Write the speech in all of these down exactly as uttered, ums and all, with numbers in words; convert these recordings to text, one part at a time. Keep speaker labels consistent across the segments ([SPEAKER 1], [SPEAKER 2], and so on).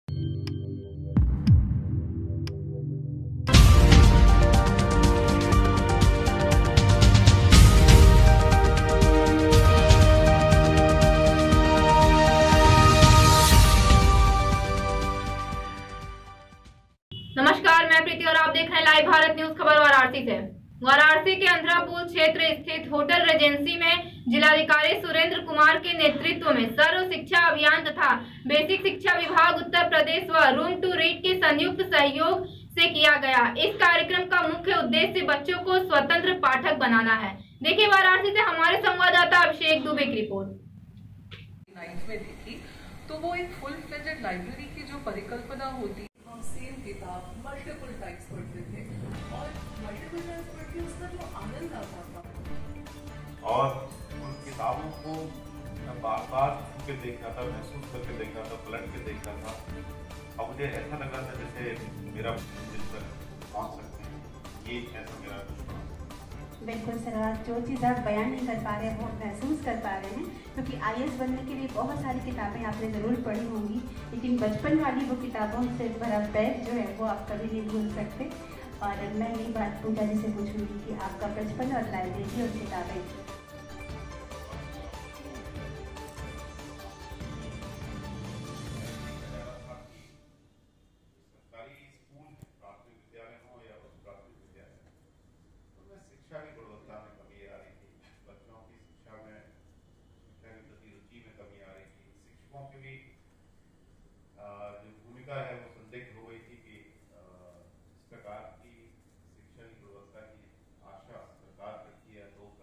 [SPEAKER 1] नमस्कार, मैं प्रीति और आप देख रहे हैं लाइव भारत न्यूज खबर वाराणसी से। वाराणसी के अंधरापुर क्षेत्र स्थित होटल रेजेंसी में जिलाधिकारी सुरेंद्र कुमार के नेतृत्व में सर्व शिक्षा अभियान तथा बेसिक शिक्षा विभाग उत्तर प्रदेश व रूम टू रीड के संयुक्त सहयोग से किया गया। इस कार्यक्रम का मुख्य उद्देश्य बच्चों को स्वतंत्र पाठक बनाना है। देखिए वाराणसी से हमारे संवाददाता अभिषेक दुबे की रिपोर्ट।
[SPEAKER 2] में देखी तो वो एक फुल फ्लेजेड लाइब्रेरी की जो परिकल्पना होती, हम सेम किताब मल्टीपल टाइम्स पढ़ते थे और मल्टीपल टाइम्स पढ़ के उसका जो आनंद आता था और उन किताबों को बार बार के देखना था, महसूस करके देखना था, पलट के देखना था। अब मुझे ऐसा लग रहा था जैसे मेरा जिस पर पहुँच सकते हैं, ये ऐसा मेरा
[SPEAKER 3] बिल्कुल सर, जो चीज़ आप बयान नहीं कर पा रहे हैं वो महसूस कर पा रहे हैं, क्योंकि आई ए एस बनने के लिए बहुत सारी किताबें आपने ज़रूर पढ़ी होंगी, लेकिन बचपन वाली वो किताबों से भरा बैग जो है वो आप कभी नहीं भूल सकते। और मैं यही बात पूजा जी से पूछूंगी कि आपका बचपन और लाइब्रेरी और किताबें
[SPEAKER 4] शिक्षा की गुणवत्ता में कमी आ रही थी, बच्चों की शिक्षा में शिक्षा के प्रति रुचि में कमी आ रही थी, शिक्षकों की भी जो भूमिका है वो संदिग्ध हो गई थी कि इस प्रकार की शिक्षा की गुणवत्ता की आशा सरकार करती है लोग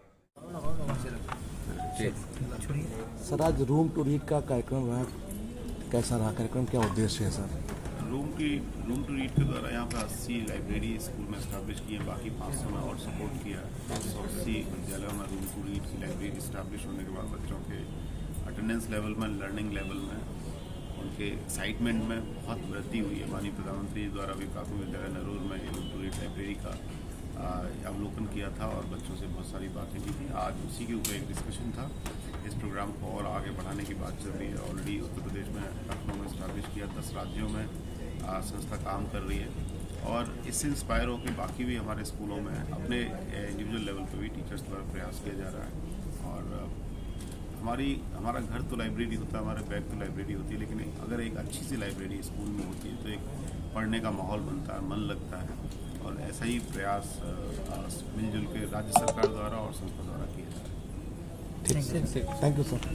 [SPEAKER 4] करते।
[SPEAKER 5] सर, आज रूम टू रीड का कार्यक्रम रहा, कैसा रहा कार्यक्रम, क्या उद्देश्य है सर?
[SPEAKER 4] रूम की रूम टू रीड के द्वारा यहाँ पर अस्सी लाइब्रेरी स्कूल में इस्टेब्लिश की है, बाकी पाँच सौ में और सपोर्ट किया है। पाँच सौ अस्सी विद्यालयों में रूम टू रीड की लाइब्रेरी इस्टेब्लिश होने के बाद बच्चों के अटेंडेंस लेवल में, लर्निंग लेवल में, उनके एक्साइटमेंट में बहुत वृद्धि हुई है। माननीय प्रधानमंत्री द्वारा भी प्राथमिक विद्यालय नरूर में रूम टू रीड लाइब्रेरी का अवलोकन किया था और बच्चों से बहुत सारी बातें की थी। आज उसी के ऊपर एक डिस्कशन था। इस प्रोग्राम को और आगे बढ़ाने की बात चल रही है। ऑलरेडी उत्तर प्रदेश में लखनऊ में इस्टेब्लिश किया, दस राज्यों में संस्था काम कर रही है और इससे इंस्पायर होकर बाकी भी हमारे स्कूलों में अपने इंडिविजुअल लेवल पर भी टीचर्स द्वारा प्रयास किया जा रहा है। और हमारी हमारा घर तो लाइब्रेरी होता है, हमारे बैग तो लाइब्रेरी होती है, लेकिन अगर एक अच्छी सी लाइब्रेरी स्कूल में होती है तो एक पढ़ने का माहौल बनता है, मन लगता है। और ऐसा ही प्रयास मिलजुल के राज्य सरकार द्वारा और संस्था द्वारा किया जा रहा है।
[SPEAKER 5] ठीक, थैंक यू सर।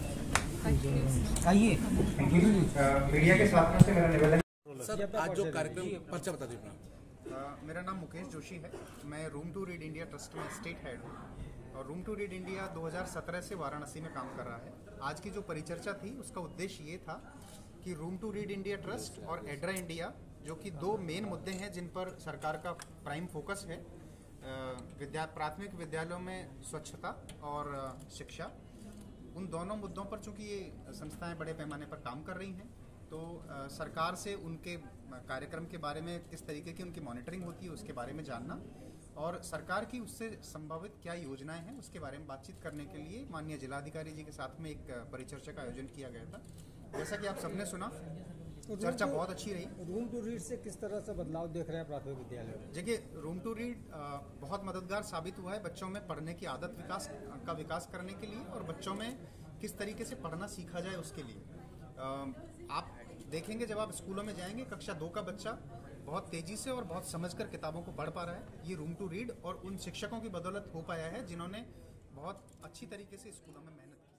[SPEAKER 6] आइए मीडिया के साथियों से मेरा निवेदन
[SPEAKER 5] सर, आज जो कार्यक्रम परिचय बता दीजिए।
[SPEAKER 6] मेरा नाम मुकेश जोशी है, मैं room to read India trust में स्टेट हेड हूँ और रूम टू रीड इंडिया दो हज़ार सत्रह से वाराणसी में काम कर रहा है। आज की जो परिचर्चा थी उसका उद्देश्य ये था कि room to read India trust और एड्रा इंडिया, जो कि दो मेन मुद्दे हैं जिन पर सरकार का प्राइम फोकस है, विद्या प्राथमिक विद्यालयों में स्वच्छता और शिक्षा, उन दोनों मुद्दों पर चूंकि ये संस्थाएं बड़े पैमाने पर काम कर रही हैं तो आ, सरकार से उनके कार्यक्रम के बारे में किस तरीके की उनकी मॉनिटरिंग होती है उसके बारे में जानना और सरकार की उससे संभावित क्या योजनाएं हैं उसके बारे में बातचीत करने के लिए माननीय जिलाधिकारी जी के साथ में एक परिचर्चा का आयोजन किया गया था। जैसा कि आप सबने सुना, चर्चा बहुत अच्छी रही।
[SPEAKER 7] रूम टू रीड से किस तरह से बदलाव देख रहे हैं प्राथमिक विद्यालय में?
[SPEAKER 6] देखिए, रूम टू रीड बहुत मददगार साबित हुआ है बच्चों में पढ़ने की आदत विकास का विकास करने के लिए और बच्चों में किस तरीके से पढ़ना सीखा जाए उसके लिए। आप देखेंगे जब आप स्कूलों में जाएंगे, कक्षा दो का बच्चा बहुत तेजी से और बहुत समझकर किताबों को पढ़ पा रहा है। ये रूम टू रीड और उन शिक्षकों की बदौलत हो पाया है जिन्होंने बहुत अच्छी तरीके से स्कूलों में मेहनत की।